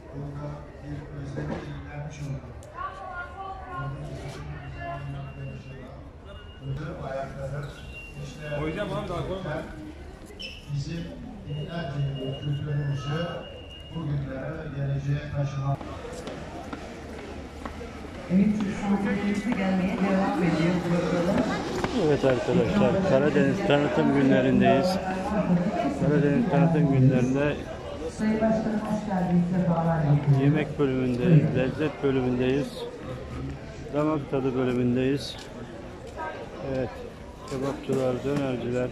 Burada bir özlemi dinlenmiş oldu. Ayakları işte koyacağım abi, daha koyma. Bizim binlerce yıllık kültürümüzü bugünlere ve geleceğe taşımak. Evet, sanatçılarımızı gelmeye devam ediyor bakalım. Evet arkadaşlar, Karadeniz tanıtım günlerindeyiz. Karadeniz tanıtım günlerinde Sayın Başkanım hoş geldiniz, sefalar getirdiniz. yemek bölümündeyiz, lezzet bölümündeyiz, damak tadı bölümündeyiz. Evet, kebapçılar, dönerciler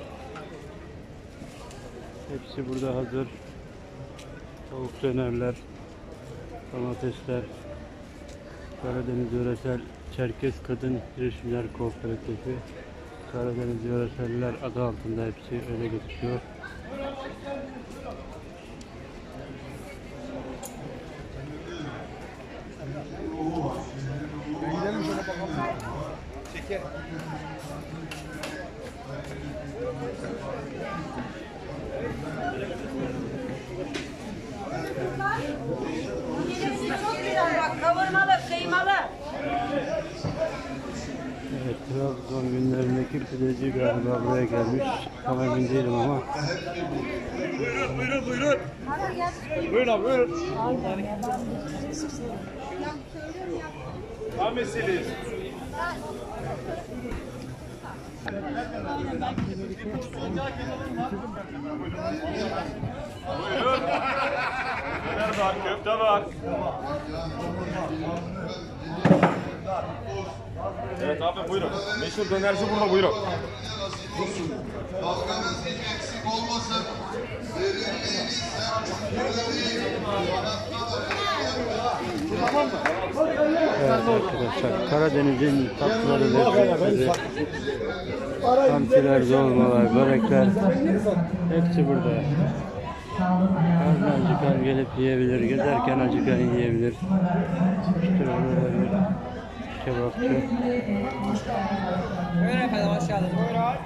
hepsi burada hazır. Tavuk dönerler, domatesler, Karadeniz Yöresel Çerkes Kadın Girişimler Kooperatifi, Karadeniz Yöreseller adı altında hepsi öyle geçiyor. Çeker. Çok güzel bak, kavurmalı, kıymalı. Evet, Trabzon günlerindeki pideci galiba buraya gelmiş. Tam emin değilim ama. Buyurun. Buyurun abi, buyurun. Ahmet Selim. Buyurun. Döner var, köfte var. Evet abi buyurun. Meşhur dönerci burada, buyurun. Dalgamız hiç eksik olmasın. Evet arkadaşlar, Karadeniz'in tatlıları, lezzetleri, hamsiler, dolmalar, börekler hepsi burada. Karnı acıkan gelip yiyebilir, gezerken acıkan yiyebilir. İşte burada bir kebapçı. Buyurun efendim, hoş geldiniz. Buyurun.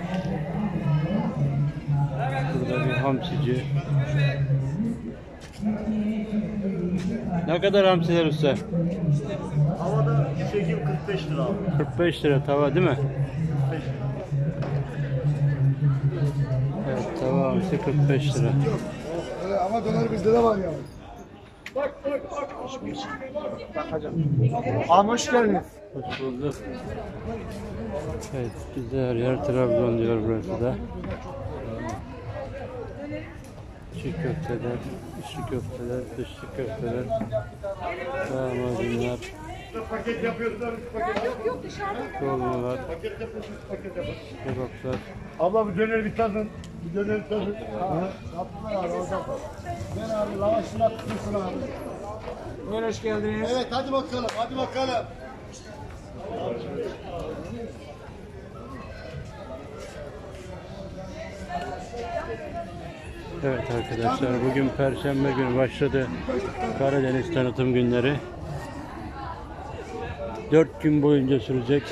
Burada bir hamsici. Ne kadar hamsiler usta? Havada çekim 45 lira abi. 45 lira tava değil mi? Evet, tava hamsi 45 lira. Ama döner bizde de var ya. Abi hoş geldiniz. Hoş bulduk. Evet, bize her yer Trabzon diyor burası da. Çiğ köfteler, içli köfteler, dışlı köfteler, lahmacunlar, Paket yapıyorsunuz, paket yapıyorsunuz. dolmalar, Paket yapıyorsunuz, paket yapıyorsunuz. kebaplar. Abla bir döner bir tadın. Bir döner bir tadın. Yaptılar abi orada. Ben abi lavaşını atmışsın abi. Buyurun, hoş geldiniz. Evet hadi bakalım, hadi bakalım. Evet arkadaşlar, bugün Perşembe günü başladı Karadeniz tanıtım günleri. 4 gün boyunca sürecek.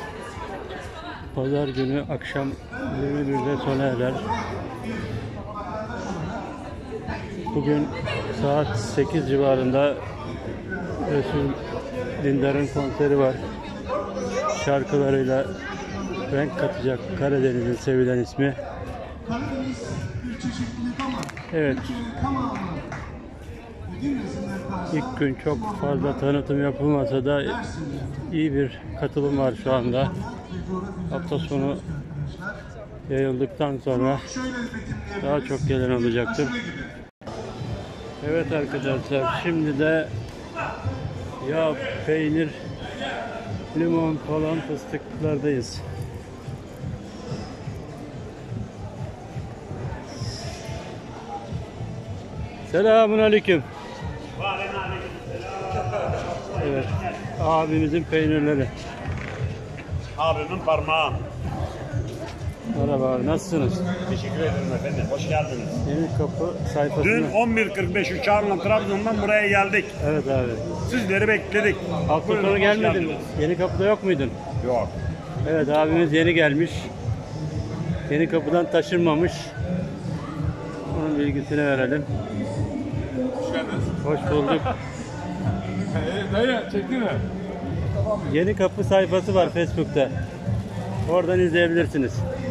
Pazar günü akşam 21'de sona erer. Bugün saat 8 civarında Resul Dindar'ın konseri var. Şarkılarıyla renk katacak Karadeniz'in sevilen ismi. Evet. İlk gün çok fazla tanıtım yapılmasa da iyi bir katılım var şu anda. Hafta sonu yayıldıktan sonra daha çok gelen olacaktır. Evet arkadaşlar, şimdi de yağ, peynir, limon falan fıstıklardayız. Selamun aleyküm. Evet, abimizin peynirleri. Abimin parmağı. Merhaba, nasılsınız? Teşekkür ederim efendim. Hoş geldiniz. Yeni Kapı sayfasına. Dün 11.45 uçağıyla Trabzon'dan buraya geldik. Evet abi. Sizleri bekledik. Hafta Buyurun, sonu hoş gelmedin. geldiniz. Yeni Kapı'da yok muydun? Yok. Evet, abimiz yeni gelmiş. Yeni Kapı'dan taşınmamış. Onun bilgisini verelim. Hoş geldiniz. Hoş bulduk. Dayı çekti mi? Yeni Kapı sayfası var Facebook'ta. Oradan izleyebilirsiniz.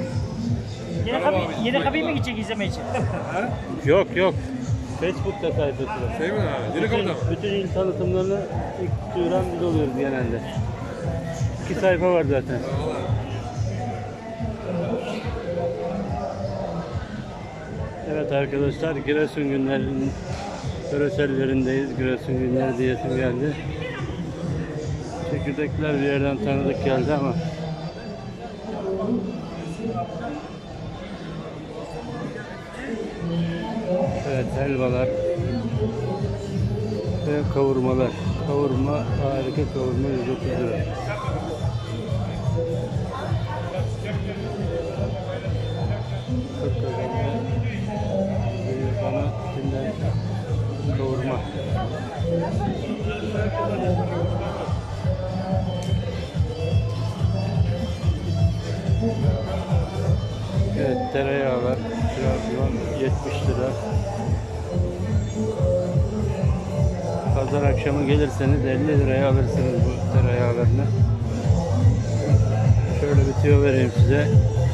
Yeni kapıyı mı gidecek izleme için? Yok yok. Facebook'ta sayfası var. Şey mi abi? Yeni kapıda mı? Bütün il tanıtımlarını ilk duyuran biz oluyoruz genelde. 2 sayfa var zaten. Evet arkadaşlar, Giresun günlerinin görsellerindeyiz. Giresun günleri diyesim geldi. Çekirdekler bir yerden tanıdık geldi ama evet, helvalar ve kavurmalar. Kavurma, harika kavurma 130 lira. Bana içinden kavurma. Evet, tereyağlar Trabzon 70 lira. Pazar akşamı gelirseniz 50 liraya alırsınız bu tereyağlarını. Şöyle bir tüyo vereyim size.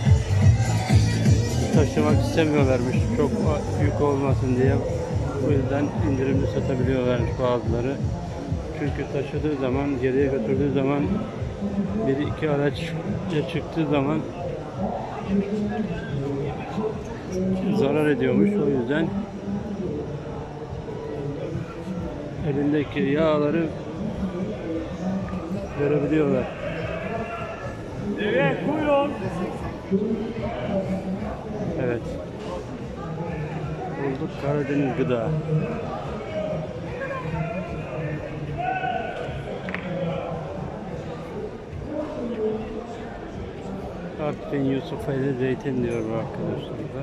Taşımak istemiyorlarmış, çok yük olmasın diye. Bu yüzden indirimli satabiliyorlarmış bazıları. Çünkü taşıdığı zaman, geriye götürdüğü zaman, biri iki araç çıktığı zaman zarar ediyormuş. O yüzden elindeki yağları verebiliyorlar. Evet, buyurun. Evet. Bulduk Karadeniz gıda. Artvin Yusufeli zeytin diyor bu arkadaşlar da.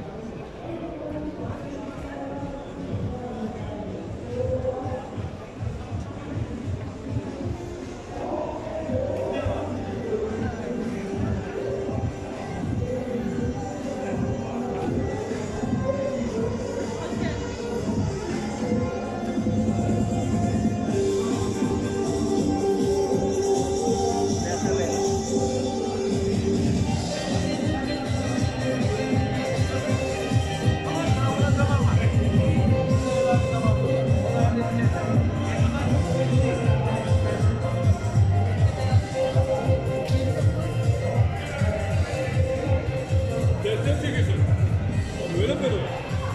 Tersten çekiyorsun. Öyle mi böyle?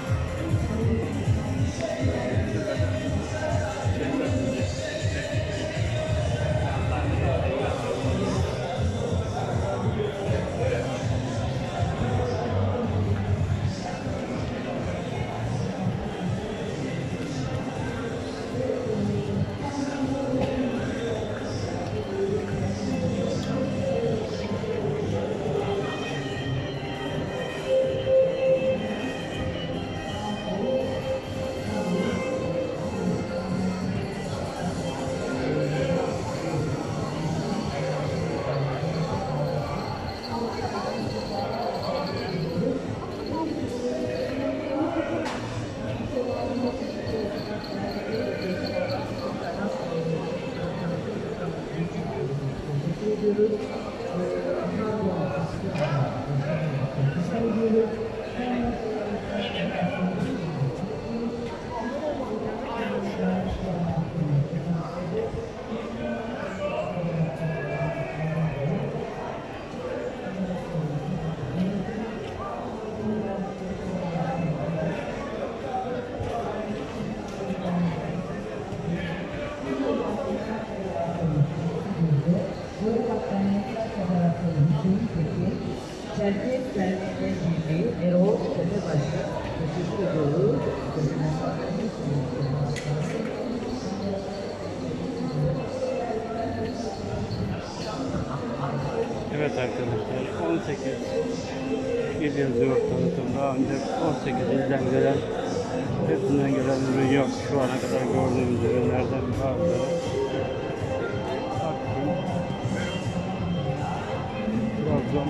Çerkez Derneği'nin bildiği Erol Tepebaşı, Teşekkür Yolu, Evet arkadaşlar, 18 il yazıyor tanıtım. Daha önce 18 ilden gelen, hepsinden gelen ürün yok. Şu ana kadar gördüğümüz ürünlerden bazıları. Artvin, Trabzon,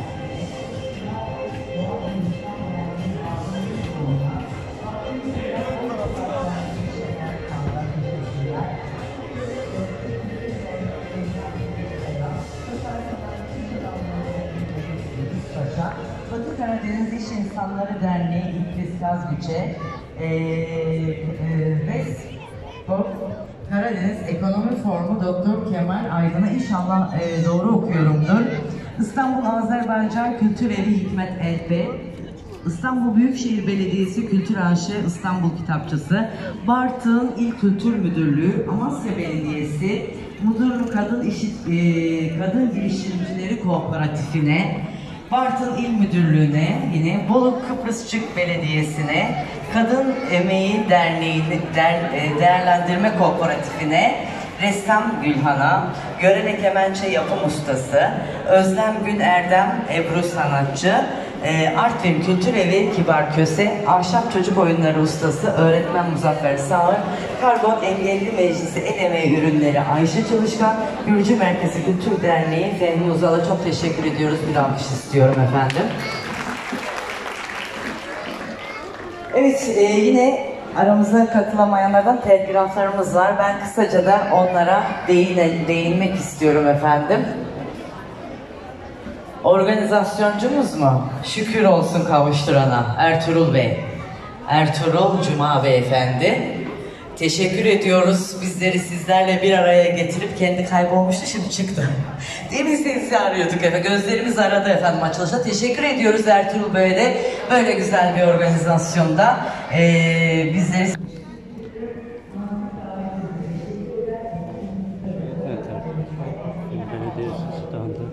İnsanları Derneği İdris Kazgüç'e ve Karadeniz Ekonomi Forumu Doktor Kemal Aydın'a inşallah doğru okuyorumdur. İstanbul Azerbaycan Kültür Evi Hikmet Elbe, İstanbul Büyükşehir Belediyesi Kültür AŞ İstanbul Kitapçısı, Bartın İl Kültür Müdürlüğü, Amasya Belediyesi, Mudurnu Kadın Girişimcileri Kooperatifine, Bartın İl Müdürlüğü'ne, yine Bolu Kıbrısçık Belediyesi'ne, Kadın Emeği Derneği'ne, Değerlendirme Kooperatifine, Ressam Gülhan'a, Görene Kemençe Yapım Ustası, Özlem Gün Erdem Ebru Sanatçı, Artvin Kültür Evi Kibar Köse, Ahşap Çocuk Oyunları Ustası, Öğretmen Muzaffer Sağır, Kargo Engelli Meclisi El Emeği Ürünleri Ayşe Çalışkan, Gürcü Merkezi Kültür Derneği Fehmi Uzal'a çok teşekkür ediyoruz. Bir alkış istiyorum efendim. Evet, yine aramıza katılamayanlardan telgraflarımız var. Ben kısaca da onlara değinmek istiyorum efendim. Organizasyoncumuz mu? Şükür olsun kavuşturana Ertuğrul Bey. Ertuğrul Cuma Beyefendi. Teşekkür ediyoruz. Bizleri sizlerle bir araya getirip kendi kaybolmuştu, şimdi çıktı. Değil mi? Sizi arıyorduk efendim. Gözlerimiz aradı efendim açılışta. Teşekkür ediyoruz Ertuğrul Bey'e de böyle güzel bir organizasyonda bizleri... Evet, belediyesi standı.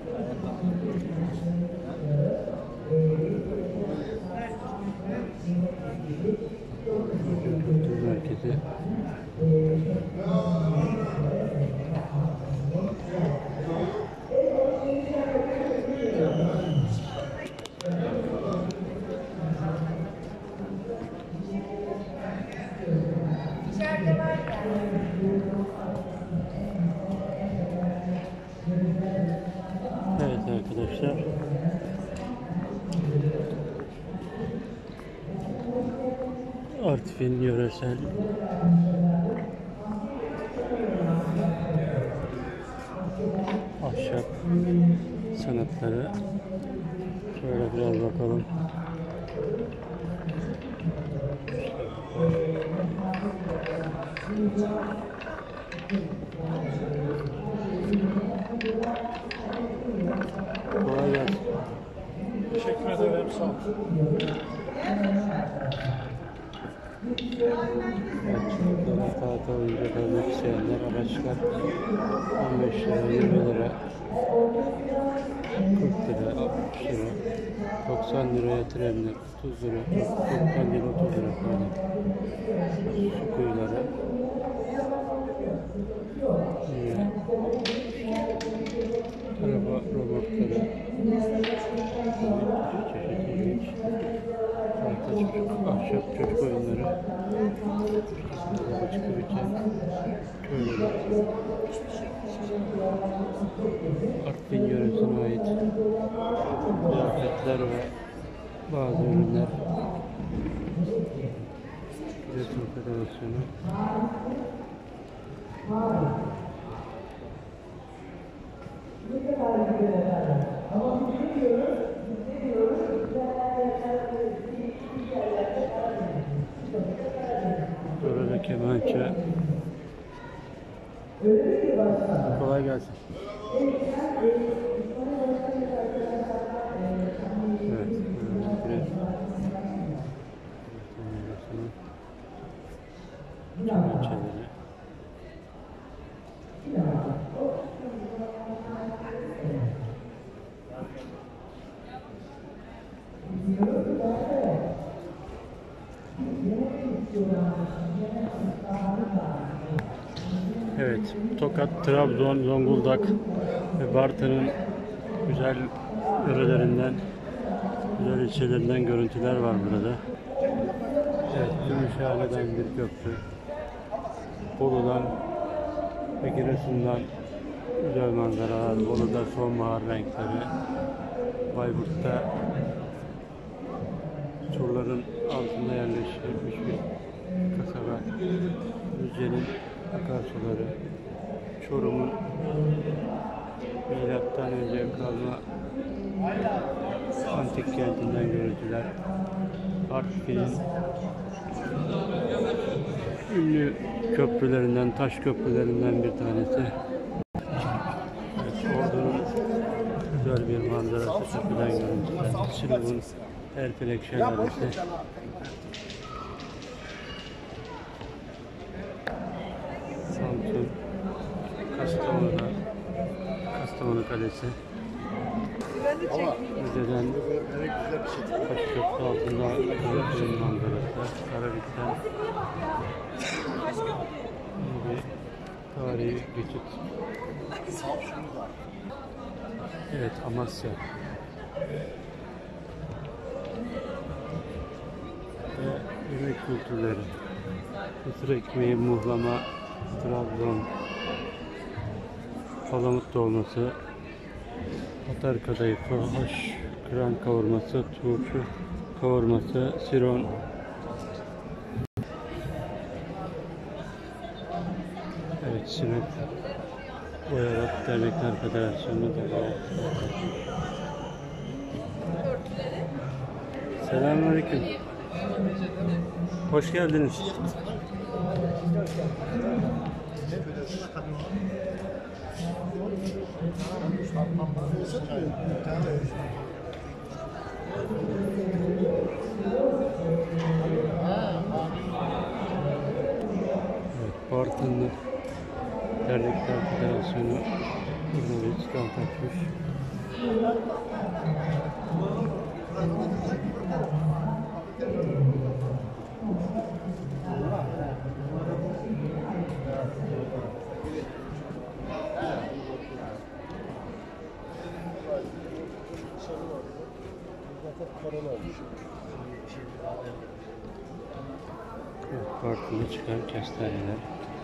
Kültür merkezi. Evet arkadaşlar. Artvin yöresel ahşap sanatları. Şöyle biraz bakalım. Kolay gelsin. Teşekkür ederim. Sağ olun. Çocuklara tahta oyuncak almak isteyenler araçlar 15 lira, 20 lira, 40 lira, 60 lira, 90 liraya trenler, 30 lira, 90 lira, 30 lira falan. Su kuyuları. Araba robotları. Çeşit ilginç. Ahşap çocuk oyunları. Açık ülke. Köyleri. Artvin yöresine ait kıyafetler ve bazı ürünler. Üretim Federasyonu. Burada kemançe. Kolay gelsin. Evet. Kemançeleri. Evet, Tokat, Trabzon, Zonguldak ve Bartın'ın güzel yörelerinden, güzel ilçelerinden görüntüler var burada. Evet, Gümüşhane'den bir köprü, Bolu'dan ve Giresun'dan güzel manzaralar, Bolu'da sonbahar renkleri, Bayburt'ta surların altında yerleştirilmiş bir kasaba, Düzce'nin akarsuları, Çorum'un milattan önce kalma antik kentinden görüntüler. Artvin'in ünlü köprülerinden, taş köprülerinden bir tanesi. Evet, Ordu'nun güzel bir manzarası, köprüden görüntüler. Sinop'un Erfelek Şelalesi. Samsun, Kastamonu Kalesi. Müzeden Taşköprü altında Karabük'ün manzarası. Karabük'ten bir tarihi geçit. Evet, Amasya. Ve yemek kültürleri. Mısır ekmeği, muhlama, Trabzon, palamut dolması, Tatar kadayıfı, haş, kıran kavurması, turşu kavurması, siron. Evet, Sinop Boyarak Dernekler Federasyonu da var. Selamünaleyküm. Hoş geldiniz. Evet, Bartınlı Dernekler Federasyonu burada bir stand açmış. Evet, Bartın'da çıkan kestaneler.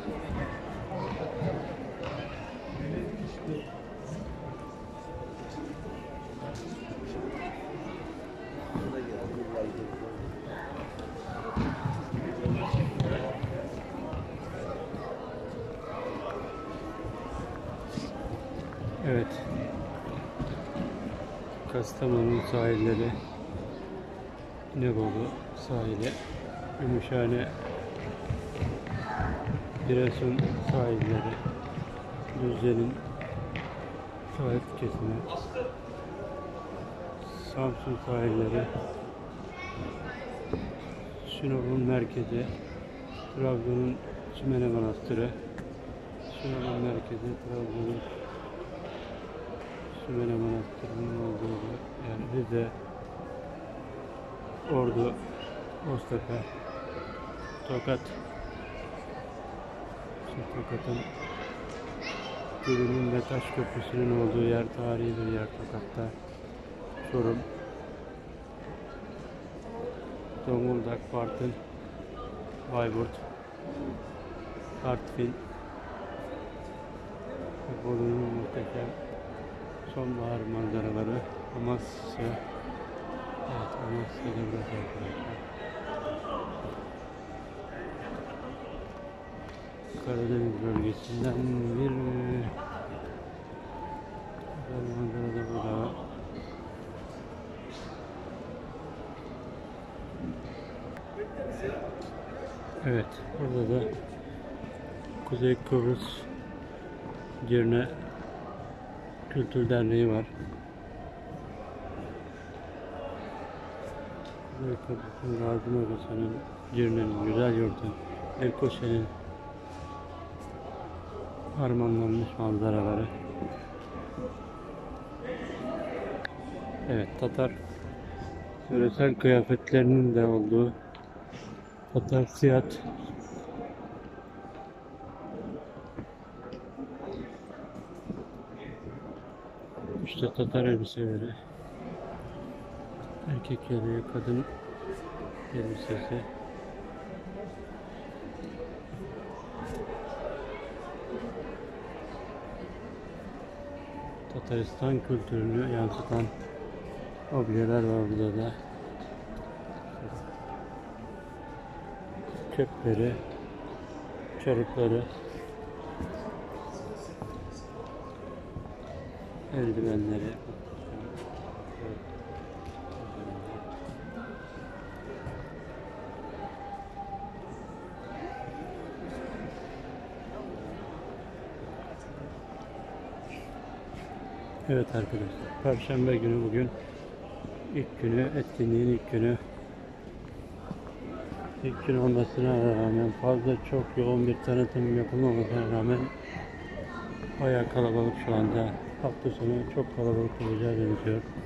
Evet. Kastamonu sahilleri, İnebolu sahili, Gümüşhane, Giresun sahilleri, Düzce'nin sahil kesimi, Samsun sahilleri, Sinop'un merkezi, Trabzon'un Sümele Manastırı, Sinop'un merkezi, Trabzon'un Sümele Manastırı'nın olduğu yani Rize, Ordu, Boztepe, Tokat. Tokat'ın Gölü'nün ve Taş Köprüsü'nün olduğu yer, tarihi bir yer Tokat'ta. Çorum, Zonguldak, Bartın, Bayburt, Artvin ve Bolu'nun muhteşem sonbahar manzaraları. Amasya. Evet, Amasya'da burası arkadaşlar. Karadeniz bölgesinden bir manzara da burada. Evet, burada da Kuzey Kıbrıs Girne Kültür Derneği var. Kuzey Kıbrıs'ın Gazi Mevlası'nın, Girne'nin, Güzel Yurt'un, Elkoşe'nin harmanlanmış manzaraları. Evet, Tatar yöresel kıyafetlerinin de olduğu Tatar Siyat. İşte Tatar elbiseleri. Erkek yeleği, kadın elbisesi. Tataristan kültürünü yansıtan objeler var burada da. Köpleri, çarıkları, eldivenleri. Evet arkadaşlar, Perşembe günü bugün ilk günü, etkinliğin ilk günü. İlk gün olmasına rağmen fazla çok yoğun bir tanıtım yapılmamasına rağmen bayağı kalabalık şu anda. Hafta sonu çok kalabalık olacağı benziyor.